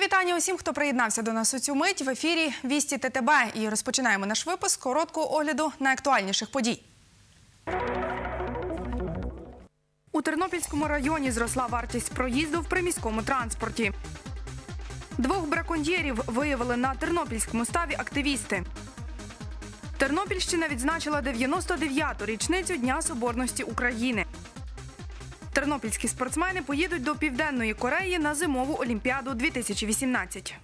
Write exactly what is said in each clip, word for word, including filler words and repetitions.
вітання усім, хто приєднався до нас у цю мить. В ефірі «Вісті ТТБ». І розпочинаємо наш випуск короткого огляду найактуальніших подій. У Тернопільському районі зросла вартість проїзду в приміському транспорті. Двох браконьєрів виявили на тернопільському ставі активісти. Тернопільщина відзначила дев'яносто дев'яту річницю Дня Соборності України. Тернопільські спортсмени поїдуть до Південної Кореї на Зимову Олімпіаду дві тисячі вісімнадцять.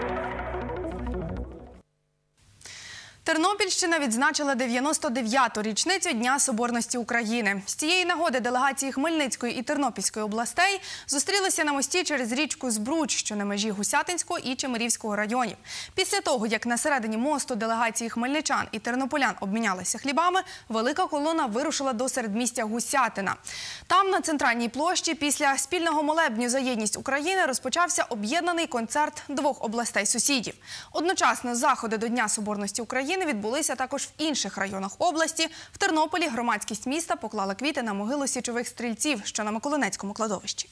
Тернопільщина відзначила дев'яносто дев'яту річницю Дня Соборності України. З цієї нагоди делегації Хмельницької і Тернопільської областей зустрілися на мості через річку Збруч, що на межі Гусятинського і Чемерівського районів. Після того, як на середині мосту делегації хмельничан і тернополян обмінялися хлібами, велика колона вирушила до середмістя Гусятина. Там, на центральній площі, після спільного молебню за єдність України розпочався об'єднаний концерт двох областей-сусідів. Одночасно заходи до Дня Соборності України відбулися також в інших районах області. В Тернополі громадськість міста поклала квіти на могилу січових стрільців, що на Миколинецькому кладовищі.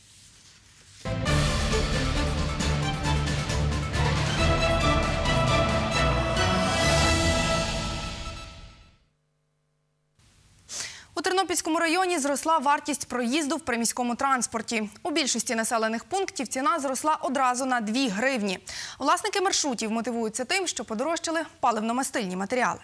У Тернопільському районі зросла вартість проїзду в приміському транспорті. У більшості населених пунктів ціна зросла одразу на дві гривні. Власники маршрутів мотивуються тим, що подорожчали паливно-мастильні матеріали.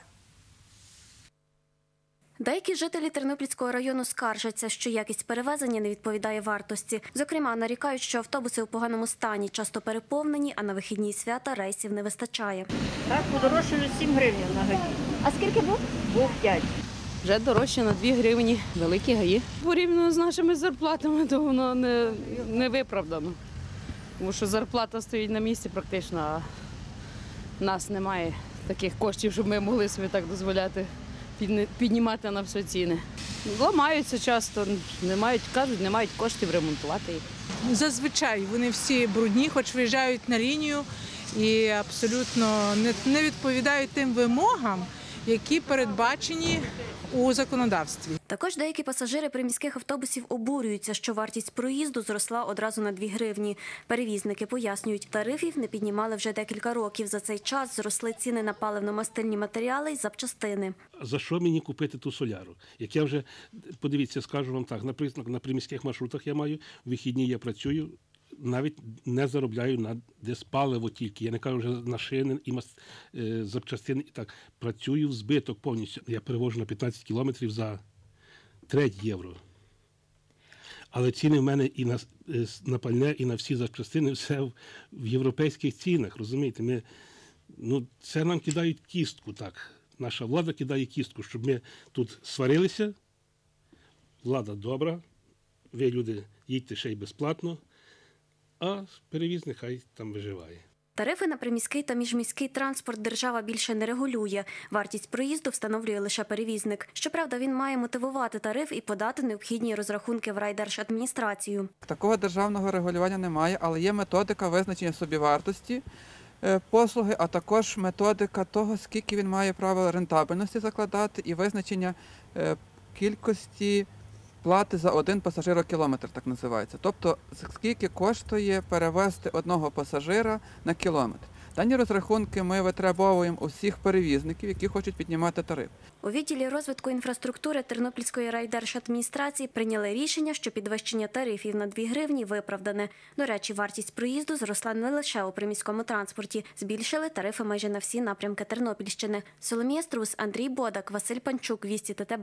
Деякі жителі Тернопільського району скаржаться, що якість перевезення не відповідає вартості. Зокрема, нарікають, що автобуси у поганому стані, часто переповнені, а на вихідні свята рейсів не вистачає. Так, подорожчали сім гривень на гаї. А скільки був? Був п'ять. Вже дорожче на дві гривні, великі гаї. Порівняно з нашими зарплатами, то воно не, не виправдано. Тому що зарплата стоїть на місці практично, а в нас немає таких коштів, щоб ми могли собі так дозволяти піднімати на все ціни. Ламаються часто, не мають, кажуть, не мають коштів ремонтувати їх. Зазвичай вони всі брудні, хоч виїжджають на лінію і абсолютно не відповідають тим вимогам, які передбачені у законодавстві. Також деякі пасажири приміських автобусів обурюються, що вартість проїзду зросла одразу на дві гривні. Перевізники пояснюють, тарифів не піднімали вже декілька років. За цей час зросли ціни на паливно-мастильні матеріали й запчастини. За що мені купити ту соляру? Як я вже, подивіться, скажу вам так, наприклад, на приміських маршрутах я маю, в вихідні я працюю, навіть не заробляю на десь паливо тільки. Я не кажу вже на шини і мас... е, запчастини. І так, працюю в збиток повністю. Я перевожу на п'ятнадцять кілометрів за треть євро. Але ціни в мене і на, на пальне, і на всі запчастини все в, в європейських цінах, розумієте? Ми, ну, це нам кидають кістку, так. Наша влада кидає кістку, щоб ми тут сварилися. Влада добра, ви, люди, їдьте ще й безплатно. А перевізник хай там виживає. Тарифи на приміський та міжміський транспорт держава більше не регулює. Вартість проїзду встановлює лише перевізник. Щоправда, він має мотивувати тариф і подати необхідні розрахунки в райдержадміністрацію. Такого державного регулювання немає, але є методика визначення собівартості послуги, а також методика того, скільки він має право рентабельності закладати і визначення кількості плати за один пасажирокілометр, так називається. Тобто, скільки коштує перевезти одного пасажира на кілометр. Дані розрахунки ми витребовуємо у всіх перевізників, які хочуть піднімати тариф. У відділі розвитку інфраструктури Тернопільської райдержадміністрації прийняли рішення, що підвищення тарифів на дві гривні виправдане. До речі, вартість проїзду зросла не лише у приміському транспорті. Збільшили тарифи майже на всі напрямки Тернопільщини. Соломія Струс, Андрій Бодак, Василь Панчук, Вісті ТТБ.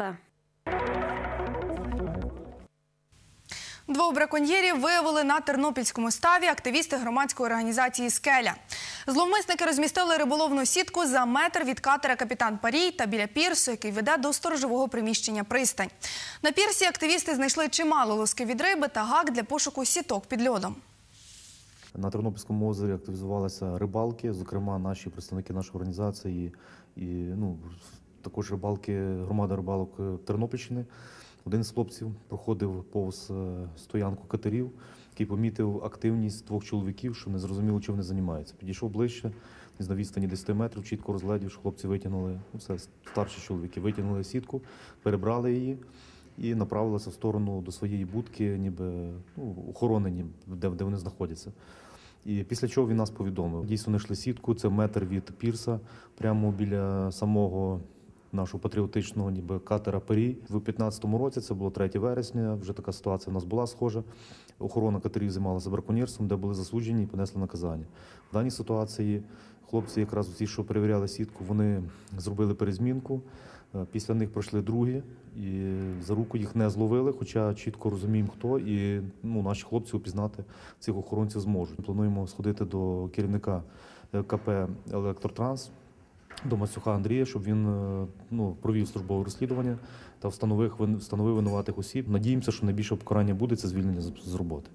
Двох браконьєрів виявили на тернопільському ставі активісти громадської організації «Скеля». Зловмисники розмістили риболовну сітку за метр від катера «Капітан Парій» та біля пірсу, який веде до сторожового приміщення «Пристань». На пірсі активісти знайшли чимало лоски від риби та гак для пошуку сіток під льодом. На Тернопільському озері активізувалися рибалки, зокрема наші представники нашої організації і ну, також рибалки, громада рибалок Тернопільщини. Один з хлопців проходив повз стоянку катерів, який помітив активність двох чоловіків, що не зрозуміло, чим вони займаються. Підійшов ближче, на відстані десяти метрів, чітко розглядів, що хлопці витягнули, ну, це старші чоловіки, витягнули сітку, перебрали її і направилися в сторону до своєї будки, ніби ну, охоронені, де, де вони знаходяться. І після чого він нас повідомив. Дійсно, знайшли сітку, це метр від пірса, прямо біля самого нашого патріотичного ніби катера «Пирій». В дві тисячі п'ятнадцятому році, це було третє вересня, вже така ситуація в нас була схожа. Охорона катерів займалася браконьєрством, де були засуджені і понесли наказання. В даній ситуації хлопці, якраз ті, що перевіряли сітку, вони зробили перезмінку. Після них пройшли другі, і за руку їх не зловили, хоча чітко розуміємо, хто, і ну, наші хлопці опізнати цих охоронців зможуть. Плануємо сходити до керівника КП «Електротранс», до Мацюха Андрія, щоб він ну, провів службове розслідування та встановив, встановив винуватих осіб. Надіємося, що найбільше покарання буде – це звільнення з роботи.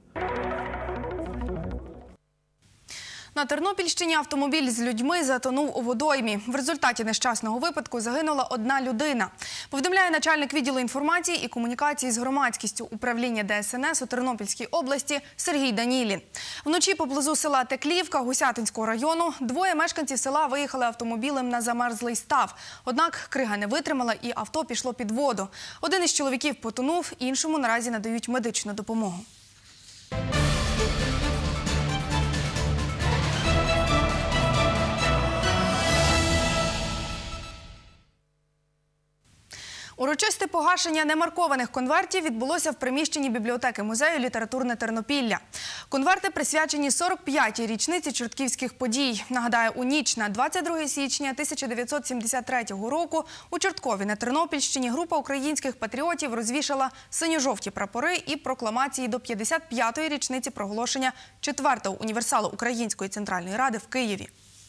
На Тернопільщині автомобіль з людьми затонув у водоймі. В результаті нещасного випадку загинула одна людина. Повідомляє начальник відділу інформації і комунікації з громадськістю управління Де Ес Ен Ес у Тернопільській області Сергій Данілін. Вночі поблизу села Теклівка Гусятинського району двоє мешканців села виїхали автомобілем на замерзлий став. Однак крига не витримала і авто пішло під воду. Один із чоловіків потонув, іншому наразі надають медичну допомогу. Урочисте погашення немаркованих конвертів відбулося в приміщенні бібліотеки музею «Літературне Тернопілля». Конверти присвячені сорок п'ятій річниці чортківських подій. Нагадаю, у ніч на двадцять друге січня тисяча дев'ятсот сімдесят третього року у Чорткові на Тернопільщині група українських патріотів розвішала синьо-жовті прапори і прокламації до п'ятдесят п'ятої річниці проголошення четвертого універсалу Української Центральної Ради в Києві.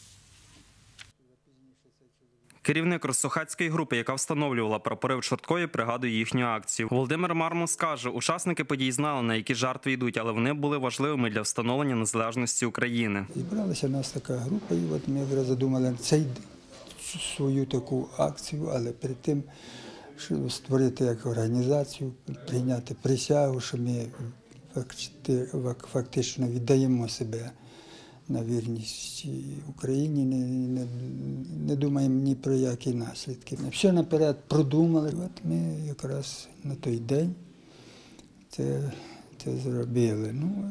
Керівник Росохацької групи, яка встановлювала прапори в Чорткові, пригадує їхню акцію. Володимир Мармус каже, учасники подій знали, на які жертви йдуть, але вони були важливими для встановлення незалежності України. Зібралася нас така група, і от ми вже задумали цей, свою таку акцію, але перед тим, щоб створити як організацію, прийняти присягу, що ми фактично віддаємо себе на вірність Україні, не, не, не думаємо ні про які наслідки. Все наперед продумали. От ми якраз на той день це, це зробили. Ну,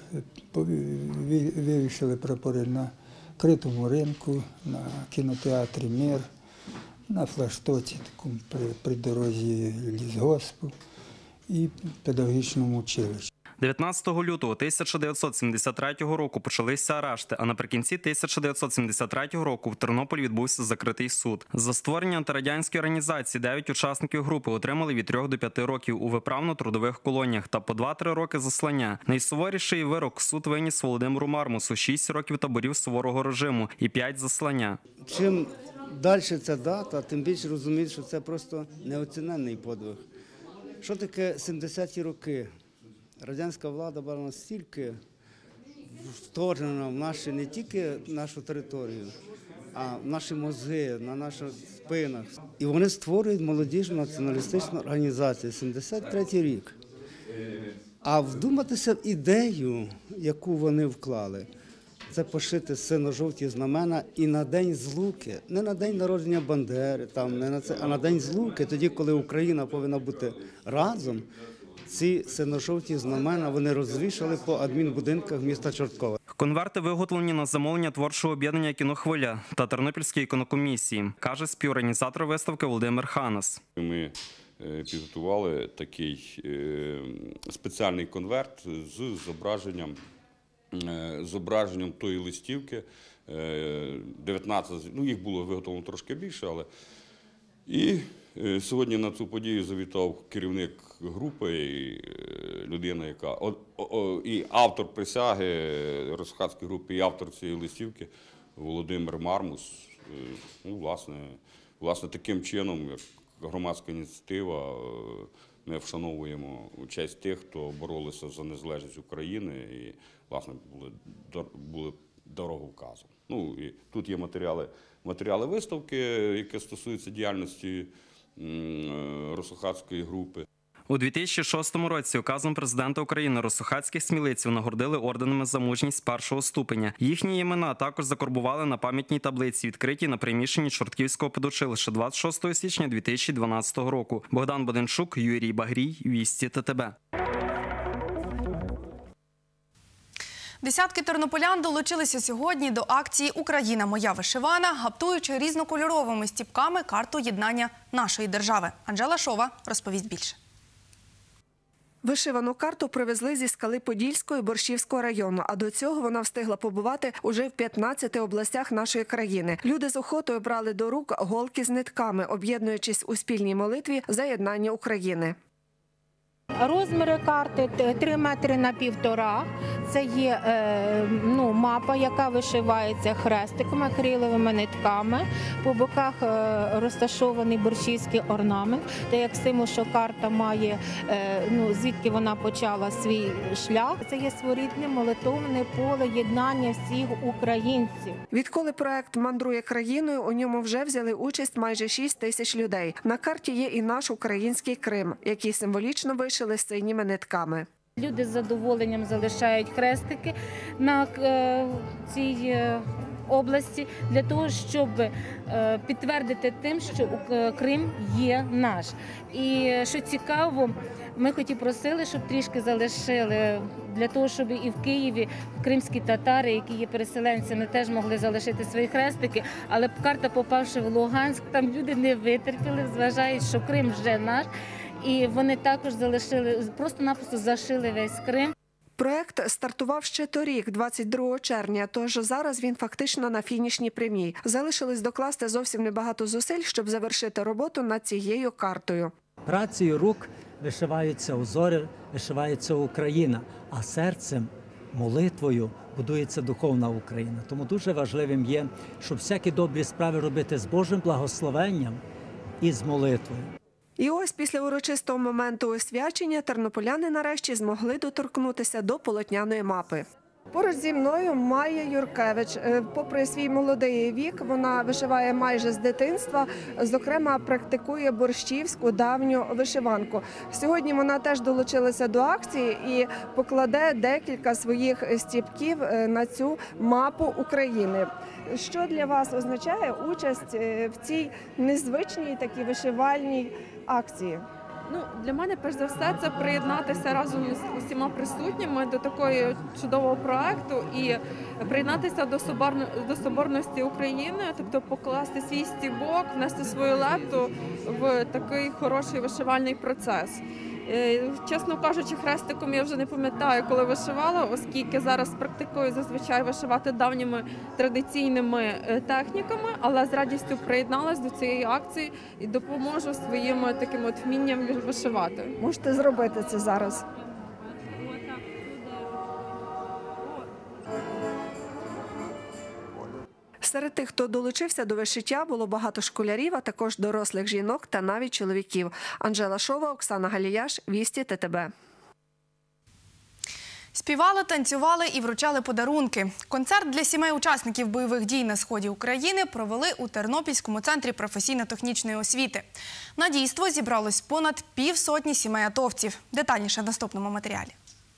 вивішали прапори на критому ринку, на кінотеатрі «Мир», на флагштоці такому при, при дорозі лісгоспу і педагогічному училищі. дев'ятнадцятого лютого тисяча дев'ятсот сімдесят третього року почалися арешти, а наприкінці тисяча дев'ятсот сімдесят третього року в Тернополі відбувся закритий суд. За створення антирадянської організації дев'ять учасників групи отримали від трьох до п'яти років у виправно-трудових колоніях та по два-три роки заслання. Найсуворіший вирок суд виніс Володимиру Мармусу – шість років таборів суворого режиму і п'ять заслання. Чим далі ця дата, тим більше розуміють, що це просто неоціненний подвиг. Що таке сімдесяті роки? Радянська влада була настільки вторгнена в наші, не тільки нашу територію, а в наші мозги, на наших спинах. І вони створюють молодіжну націоналістичну організацію, сімдесят третій рік. А вдуматися в ідею, яку вони вклали, це пошити синьо-жовті знамена і на День Злуки, не на день народження Бандери, там, не на це, а на День Злуки, тоді, коли Україна повинна бути разом. Ці синьо-жовті знамена вони розвішали по адмінбудинках міста Чорткова. Конверти виготовлені на замовлення творчого об'єднання «Кінохвиля» та Тернопільської кінокомісії, каже співорганізатор виставки Володимир Ханас. Ми підготували такий спеціальний конверт з зображенням, зображенням тої листівки. дев'ятнадцять, ну їх було виготовлено трошки більше, але і сьогодні на цю подію завітав керівник групи, і людина, яка о, о, і автор присяги Росохацької групи, і автор цієї листівки Володимир Мармус. Ну, власне, власне, таким чином, як громадська ініціатива, ми вшановуємо честь тих, хто боролися за незалежність України і, власне, були, були дороговказом. Ну, і тут є матеріали, матеріали виставки, які стосуються діяльності Росохацької групи. У дві тисячі шостому році указом президента України росохацьких смілиців нагородили орденами за мужність першого ступеня. Їхні імена також закарбували на пам'ятній таблиці, відкритій на приміщенні Чортківського педучилища двадцять шостого січня дві тисячі дванадцятого року. Богдан Боденчук, Юрій Багрій, Вісті ТТБ. Десятки тернополян долучилися сьогодні до акції «Україна – моя вишивана», гаптуючи різнокольоровими стіпками карту єднання нашої держави. Анжела Шова розповість більше. Вишивану карту привезли зі Скали Подільського і Борщівського району, а до цього вона встигла побувати уже в п'ятнадцяти областях нашої країни. Люди з охотою брали до рук голки з нитками, об'єднуючись у спільній молитві за єднання України. Розміри карти три метри на півтора. Це є е, ну, мапа, яка вишивається хрестиками, акриловими нитками. По боках е, розташований борщівський орнамент, де як символ, що карта має, е, ну, звідки вона почала свій шлях. Це є своєрідне молитовне поле єднання всіх українців. Відколи проект мандрує країною, у ньому вже взяли участь майже шість тисяч людей. На карті є і наш український Крим, який символічно вишили синіми нитками. Люди з задоволенням залишають хрестики на цій області для того, щоб підтвердити тим, що Крим є наш. І що цікаво, ми хоч і просили, щоб трішки залишили, для того, щоб і в Києві кримські татари, які є переселенцями, теж могли залишити свої хрестики, але карта, попавши в Луганськ, там люди не витерпіли, зважають, що Крим вже наш. І вони також залишили, просто-напросто зашили весь Крим. Проект стартував ще торік, двадцять другого червня, тож зараз він фактично на фінішній прямій. Залишилось докласти зовсім небагато зусиль, щоб завершити роботу над цією картою. Працею рук вишиваються узори, вишивається Україна, а серцем, молитвою будується духовна Україна. Тому дуже важливим є, щоб всякі добрі справи робити з Божим благословенням і з молитвою. І ось після урочистого моменту освячення тернополяни нарешті змогли доторкнутися до полотняної мапи. Поруч зі мною Майя Юркевич. Попри свій молодий вік, вона вишиває майже з дитинства, зокрема практикує борщівську давню вишиванку. Сьогодні вона теж долучилася до акції і покладе декілька своїх стіпків на цю мапу України. Що для вас означає участь в цій незвичній такій вишивальній акції? Ну, для мене, перш за все, це приєднатися разом з усіма присутніми до такої чудового проекту і приєднатися до, соборно, до соборності України, тобто покласти свій стібок, внести свою лепту в такий хороший вишивальний процес. Чесно кажучи, хрестиком я вже не пам'ятаю, коли вишивала, оскільки зараз практикую зазвичай вишивати давніми традиційними техніками, але з радістю приєдналась до цієї акції і допоможу своїм таким от вмінням вишивати. Можете зробити це зараз. Серед тих, хто долучився до вишиття, було багато школярів, а також дорослих жінок та навіть чоловіків. Анжела Шова, Оксана Галіяш, Вісті, Т Т Б. Співали, танцювали і вручали подарунки. Концерт для сімей учасників бойових дій на сході України провели у Тернопільському центрі професійно-технічної освіти. На дійство зібралось понад півсотні сімей атовців. Детальніше в наступному матеріалі.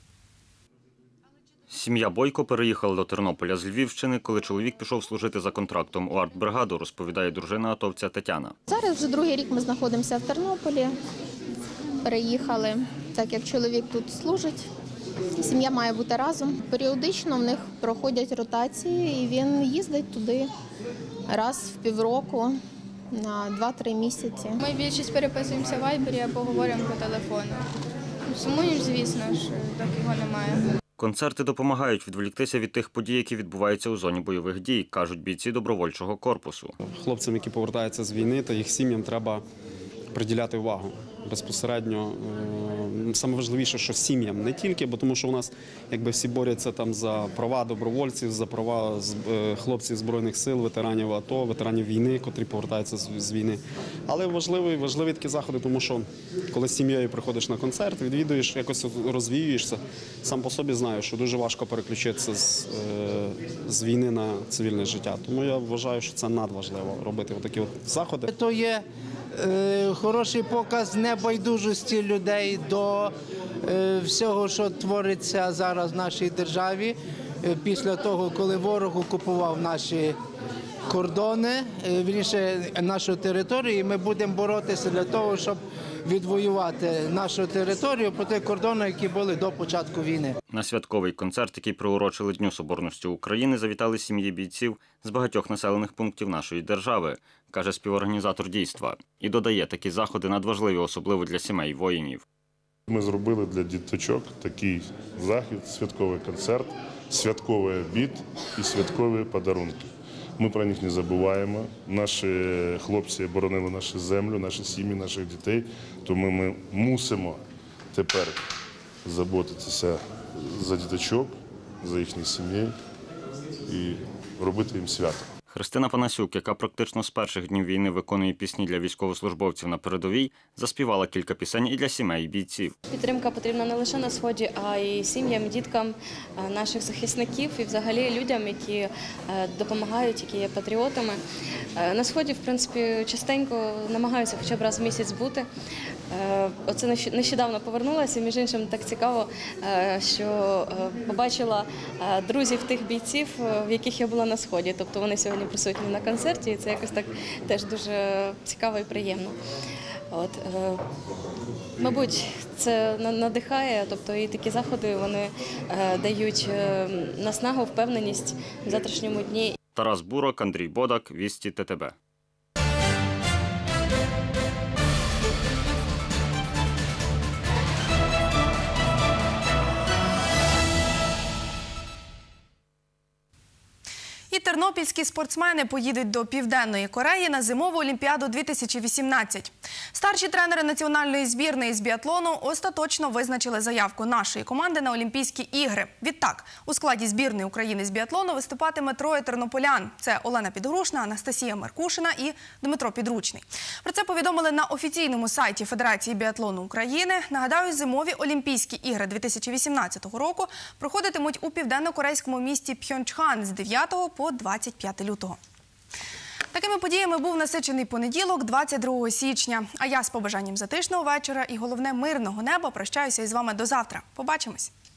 Сім'я Бойко переїхала до Тернополя з Львівщини, коли чоловік пішов служити за контрактом у артбригаду, розповідає дружина атовця Тетяна. Зараз вже другий рік ми знаходимося в Тернополі. Переїхали, так як чоловік тут служить. Сім'я має бути разом. Періодично в них проходять ротації і він їздить туди раз в півроку на два-три місяці. Ми більшість переписуємося в вайбері або говоримо по телефону. Сумуємо, звісно ж, так його немає. Концерти допомагають відволіктися від тих подій, які відбуваються у зоні бойових дій, кажуть бійці добровольчого корпусу. Хлопцям, які повертаються з війни, та їх сім'ям треба приділяти увагу. Безпосередньо саме важливіше, що сім'ям, не тільки, бо тому що у нас якби всі борються там за права добровольців, за права хлопців Збройних сил, ветеранів АТО, ветеранів війни, котрі повертаються з війни. Але важливі, важливі такі заходи, тому що коли з сім'єю приходиш на концерт, відвідуєш, якось розвіюєшся, сам по собі знаю, що дуже важко переключитися з, з війни на цивільне життя. Тому я вважаю, що це надважливо робити такі от заходи. То є е, хороший показ небайдужості людей до е, всього, що твориться зараз в нашій державі. Е, після того, коли ворог окупував наші кордони, вірніше, нашу територію, і ми будемо боротися для того, щоб відвоювати нашу територію по тих кордонах, які були до початку війни. На святковий концерт, який приурочили Дню Соборності України, завітали сім'ї бійців з багатьох населених пунктів нашої держави, каже співорганізатор дійства. І додає, такі заходи надважливі, особливо для сімей воїнів. Ми зробили для діточок такий захід, святковий концерт, святковий обід і святкові подарунки. Ми про них не забуваємо. Наші хлопці боронили нашу землю, наші сім'ї, наших дітей. Тому ми мусимо тепер заботитися за діточок, за їхніх сімей і робити їм свято. Христина Панасюк, яка практично з перших днів війни виконує пісні для військовослужбовців на передовій, заспівала кілька пісень і для сімей бійців. Підтримка потрібна не лише на Сході, а й сім'ям, діткам наших захисників і взагалі людям, які допомагають, які є патріотами. На Сході, в принципі, частенько намагаються хоча б раз в місяць бути. Оце нещодавно повернулася, між іншим так цікаво, що побачила друзів тих бійців, в яких я була на Сході. Тобто вони сьогодні присутні на концерті, і це якось так теж дуже цікаво і приємно. От, е, мабуть, це надихає, тобто і такі заходи вони е, дають е, наснагу, впевненість в завтрашньому дні. Тарас Бурок, Андрій Бодак, Вісті Т Т Б. І тернопільські спортсмени поїдуть до Південної Кореї на Зимову Олімпіаду дві тисячі вісімнадцять. Старші тренери національної збірної з біатлону остаточно визначили заявку нашої команди на Олімпійські ігри. Відтак, у складі збірної України з біатлону виступатиме троє тернополян. Це Олена Підгорушна, Анастасія Меркушина і Дмитро Підручний. Про це повідомили на офіційному сайті Федерації біатлону України. Нагадаю, Зимові Олімпійські ігри дві тисячі вісімнадцятого року проходитимуть у південно-корейському місті Пхьончхан з дев'ятого по двадцять п'яте лютого. Такими подіями був насичений понеділок, двадцять другого січня. А я з побажанням затишного вечора і, головне, мирного неба прощаюся із вами до завтра. Побачимось!